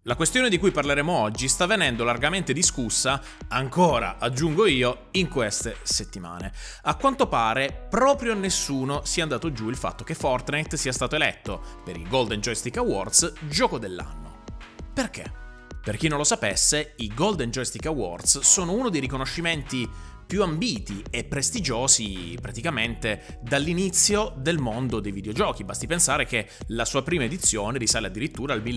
La questione di cui parleremo oggi sta venendo largamente discussa, ancora aggiungo io, in queste settimane. A quanto pare proprio a nessuno sia andato giù il fatto che Fortnite sia stato eletto per i Golden Joystick Awards gioco dell'anno. Perché? Per chi non lo sapesse, i Golden Joystick Awards sono uno dei riconoscimenti più ambiti e prestigiosi praticamente dall'inizio del mondo dei videogiochi. Basti pensare che la sua prima edizione risale addirittura al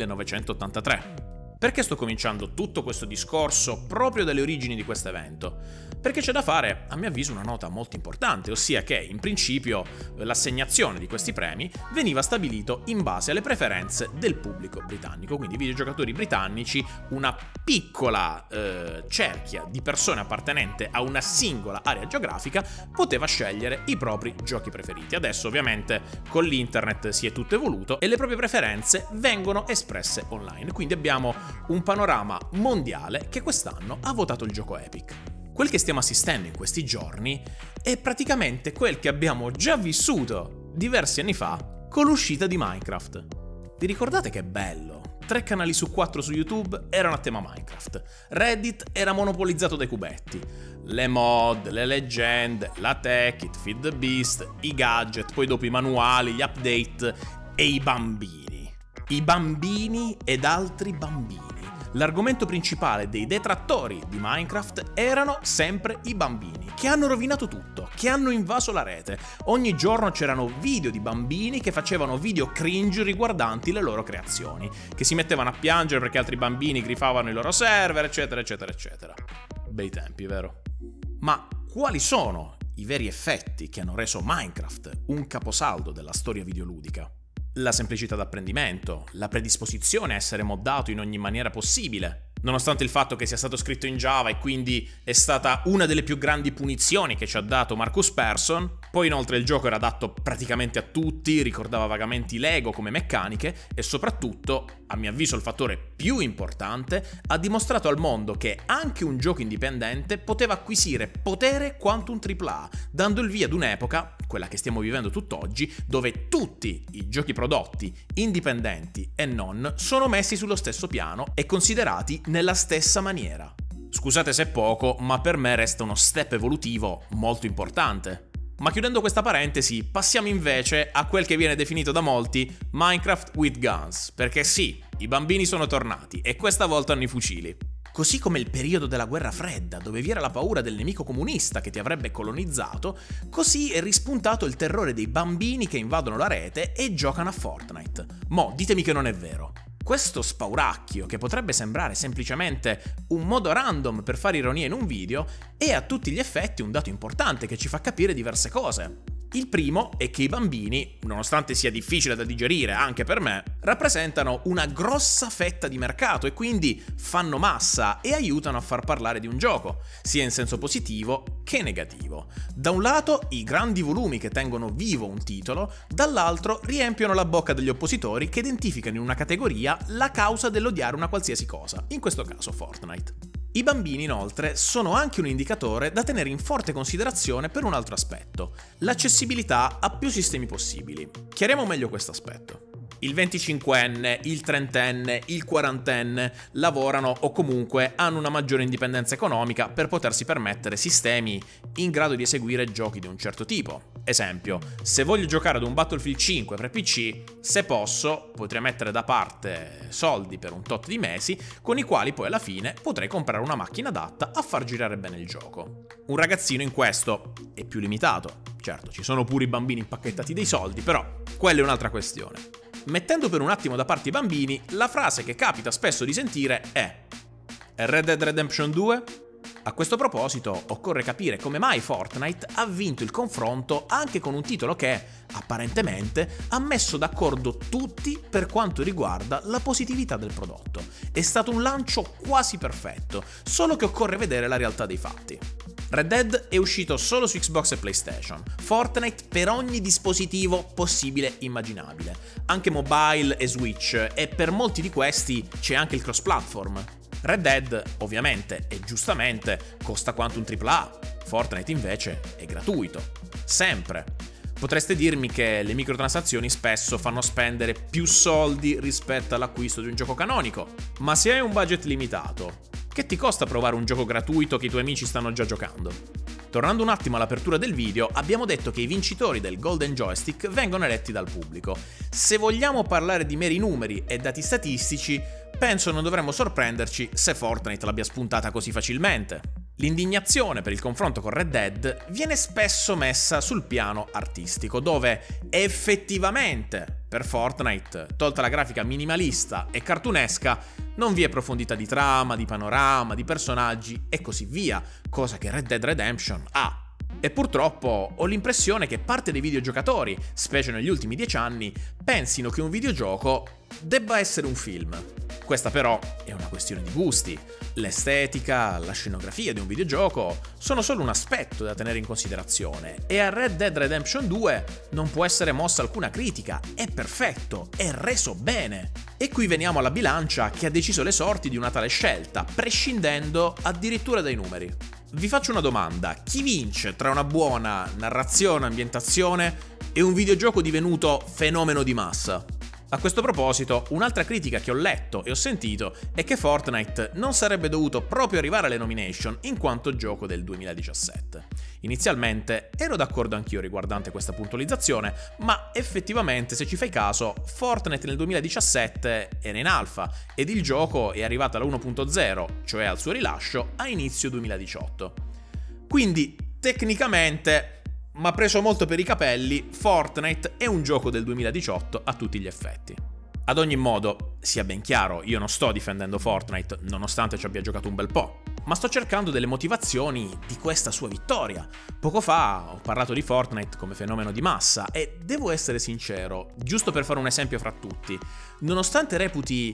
1983. Perché sto cominciando tutto questo discorso proprio dalle origini di questo evento? Perché c'è da fare, a mio avviso, una nota molto importante, ossia che, in principio, l'assegnazione di questi premi veniva stabilito in base alle preferenze del pubblico britannico, quindi i videogiocatori britannici, una piccola cerchia di persone appartenente a una singola area geografica, poteva scegliere i propri giochi preferiti. Adesso, ovviamente, con l'internet si è tutto evoluto e le proprie preferenze vengono espresse online, quindi abbiamo un panorama mondiale che quest'anno ha votato il gioco Epic. Quel che stiamo assistendo in questi giorni è praticamente quel che abbiamo già vissuto diversi anni fa con l'uscita di Minecraft. Vi ricordate che bello? 3 canali su 4 su YouTube erano a tema Minecraft. Reddit era monopolizzato dai cubetti. Le mod, le leggende, la tech, It Feed the Beast, i gadget, poi dopo i manuali, gli update e i bambini. I bambini ed altri bambini. L'argomento principale dei detrattori di Minecraft erano sempre i bambini, che hanno rovinato tutto, che hanno invaso la rete. Ogni giorno c'erano video di bambini che facevano video cringe riguardanti le loro creazioni, che si mettevano a piangere perché altri bambini grifavano i loro server, eccetera, eccetera, eccetera. Bei tempi, vero? Ma quali sono i veri effetti che hanno reso Minecraft un caposaldo della storia videoludica? La semplicità d'apprendimento, la predisposizione a essere moddato in ogni maniera possibile, nonostante il fatto che sia stato scritto in Java e quindi è stata una delle più grandi punizioni che ci ha dato Marcus Persson. Poi inoltre il gioco era adatto praticamente a tutti, ricordava vagamente i Lego come meccaniche e soprattutto, a mio avviso il fattore più importante, ha dimostrato al mondo che anche un gioco indipendente poteva acquisire potere quanto un AAA, dando il via ad un'epoca, quella che stiamo vivendo tutt'oggi, dove tutti i giochi prodotti, indipendenti e non, sono messi sullo stesso piano e considerati nella stessa maniera. Scusate se è poco, ma per me resta uno step evolutivo molto importante. Ma chiudendo questa parentesi, passiamo invece a quel che viene definito da molti Minecraft with Guns, perché sì, i bambini sono tornati e questa volta hanno i fucili. Così come il periodo della guerra fredda, dove vi era la paura del nemico comunista che ti avrebbe colonizzato, così è rispuntato il terrore dei bambini che invadono la rete e giocano a Fortnite. Mo, ditemi che non è vero. Questo spauracchio, che potrebbe sembrare semplicemente un modo random per fare ironia in un video, è a tutti gli effetti un dato importante che ci fa capire diverse cose. Il primo è che i bambini, nonostante sia difficile da digerire anche per me, rappresentano una grossa fetta di mercato e quindi fanno massa e aiutano a far parlare di un gioco, sia in senso positivo che negativo. Da un lato i grandi volumi che tengono vivo un titolo, dall'altro riempiono la bocca degli oppositori che identificano in una categoria la causa dell'odiare una qualsiasi cosa, in questo caso Fortnite. I bambini, inoltre, sono anche un indicatore da tenere in forte considerazione per un altro aspetto: l'accessibilità a più sistemi possibili. Chiariamo meglio questo aspetto. Il 25enne, il 30enne, il 40enne lavorano o comunque hanno una maggiore indipendenza economica per potersi permettere sistemi in grado di eseguire giochi di un certo tipo. Esempio, se voglio giocare ad un Battlefield 5 per PC, se posso, potrei mettere da parte soldi per un tot di mesi, con i quali poi alla fine potrei comprare una macchina adatta a far girare bene il gioco. Un ragazzino in questo è più limitato. Certo, ci sono pure i bambini impacchettati dei soldi, però quella è un'altra questione. Mettendo per un attimo da parte i bambini, la frase che capita spesso di sentire è: Red Dead Redemption 2? A questo proposito, occorre capire come mai Fortnite ha vinto il confronto anche con un titolo che, apparentemente, ha messo d'accordo tutti per quanto riguarda la positività del prodotto. È stato un lancio quasi perfetto, solo che occorre vedere la realtà dei fatti. Red Dead è uscito solo su Xbox e PlayStation, Fortnite per ogni dispositivo possibile e immaginabile, anche mobile e Switch, e per molti di questi c'è anche il cross-platform. Red Dead, ovviamente e giustamente, costa quanto un AAA, Fortnite invece è gratuito. Sempre. Potreste dirmi che le microtransazioni spesso fanno spendere più soldi rispetto all'acquisto di un gioco canonico, ma se hai un budget limitato, che ti costa provare un gioco gratuito che i tuoi amici stanno già giocando? Tornando un attimo all'apertura del video, abbiamo detto che i vincitori del Golden Joystick vengono eletti dal pubblico. Se vogliamo parlare di meri numeri e dati statistici, penso non dovremmo sorprenderci se Fortnite l'abbia spuntata così facilmente. L'indignazione per il confronto con Red Dead viene spesso messa sul piano artistico, dove effettivamente per Fortnite, tolta la grafica minimalista e cartunesca, non vi è profondità di trama, di panorama, di personaggi e così via, cosa che Red Dead Redemption ha. E purtroppo ho l'impressione che parte dei videogiocatori, specie negli ultimi 10 anni, pensino che un videogioco debba essere un film. Questa però è una questione di gusti. L'estetica, la scenografia di un videogioco sono solo un aspetto da tenere in considerazione e a Red Dead Redemption 2 non può essere mossa alcuna critica, è perfetto, è reso bene. E qui veniamo alla bilancia che ha deciso le sorti di una tale scelta, prescindendo addirittura dai numeri. Vi faccio una domanda: chi vince tra una buona narrazione, ambientazione e un videogioco divenuto fenomeno di massa? A questo proposito, un'altra critica che ho letto e ho sentito è che Fortnite non sarebbe dovuto proprio arrivare alle nomination in quanto gioco del 2017. Inizialmente ero d'accordo anch'io riguardante questa puntualizzazione, ma effettivamente se ci fai caso, Fortnite nel 2017 era in alfa ed il gioco è arrivato alla 1.0, cioè al suo rilascio, a inizio 2018. Quindi, tecnicamente, ma preso molto per i capelli, Fortnite è un gioco del 2018 a tutti gli effetti. Ad ogni modo, sia ben chiaro, io non sto difendendo Fortnite, nonostante ci abbia giocato un bel po', ma sto cercando delle motivazioni di questa sua vittoria. Poco fa ho parlato di Fortnite come fenomeno di massa e devo essere sincero, giusto per fare un esempio fra tutti, nonostante reputi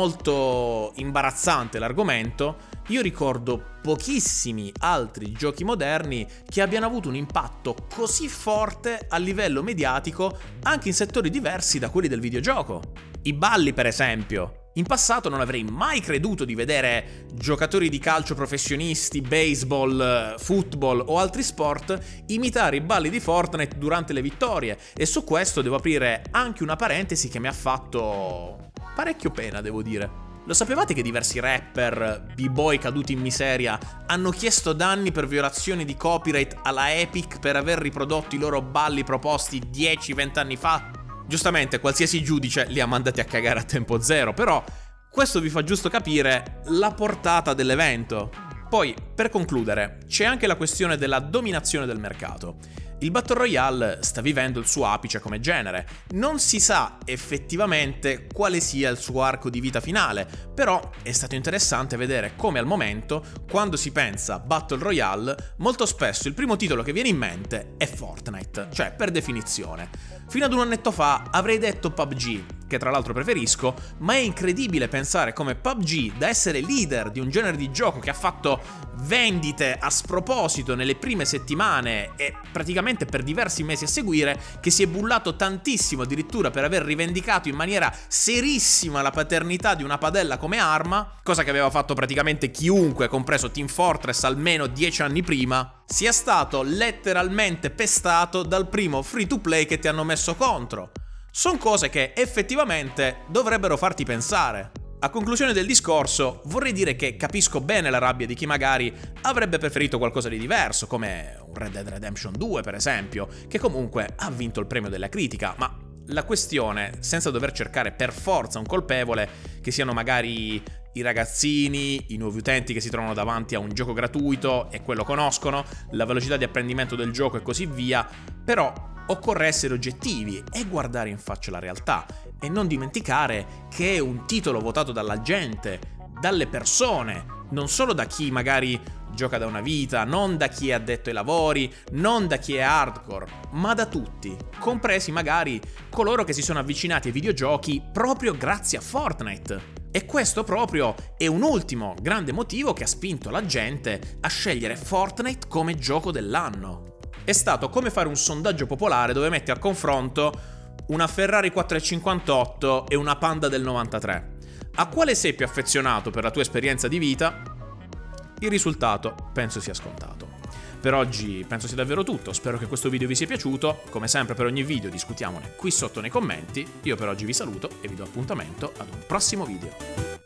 molto imbarazzante l'argomento, io ricordo pochissimi altri giochi moderni che abbiano avuto un impatto così forte a livello mediatico anche in settori diversi da quelli del videogioco. I balli, per esempio. In passato non avrei mai creduto di vedere giocatori di calcio professionisti, baseball, football o altri sport imitare i balli di Fortnite durante le vittorie, e su questo devo aprire anche una parentesi che mi ha fatto parecchio pena, devo dire. Lo sapevate che diversi rapper, b-boy caduti in miseria, hanno chiesto danni per violazioni di copyright alla Epic per aver riprodotto i loro balli proposti 10-20 anni fa? Giustamente, qualsiasi giudice li ha mandati a cagare a tempo zero, però questo vi fa giusto capire la portata dell'evento. Poi, per concludere, c'è anche la questione della dominazione del mercato. Il Battle Royale sta vivendo il suo apice come genere, non si sa effettivamente quale sia il suo arco di vita finale, però è stato interessante vedere come al momento, quando si pensa Battle Royale, molto spesso il primo titolo che viene in mente è Fortnite, cioè per definizione. Fino ad un annetto fa avrei detto PUBG, che tra l'altro preferisco, ma è incredibile pensare come PUBG, da essere leader di un genere di gioco che ha fatto vendite a sproposito nelle prime settimane e praticamente per diversi mesi a seguire, che si è bullato tantissimo addirittura per aver rivendicato in maniera serissima la paternità di una padella come arma, cosa che aveva fatto praticamente chiunque, compreso Team Fortress almeno 10 anni prima, sia stato letteralmente pestato dal primo free to play che ti hanno messo contro. Sono cose che effettivamente dovrebbero farti pensare. A conclusione del discorso, vorrei dire che capisco bene la rabbia di chi magari avrebbe preferito qualcosa di diverso, come un Red Dead Redemption 2 per esempio, che comunque ha vinto il premio della critica, ma la questione, senza dover cercare per forza un colpevole, che siano magari i ragazzini, i nuovi utenti che si trovano davanti a un gioco gratuito e quello conoscono, la velocità di apprendimento del gioco e così via, però occorre essere oggettivi e guardare in faccia la realtà e non dimenticare che è un titolo votato dalla gente, dalle persone, non solo da chi magari gioca da una vita, non da chi è addetto ai lavori, non da chi è hardcore, ma da tutti, compresi magari coloro che si sono avvicinati ai videogiochi proprio grazie a Fortnite. E questo proprio è un ultimo grande motivo che ha spinto la gente a scegliere Fortnite come gioco dell'anno. È stato come fare un sondaggio popolare dove metti a confronto una Ferrari 458 e una Panda del 93. A quale sei più affezionato per la tua esperienza di vita? Il risultato penso sia scontato. Per oggi penso sia davvero tutto, spero che questo video vi sia piaciuto, come sempre per ogni video discutiamone qui sotto nei commenti, io per oggi vi saluto e vi do appuntamento ad un prossimo video.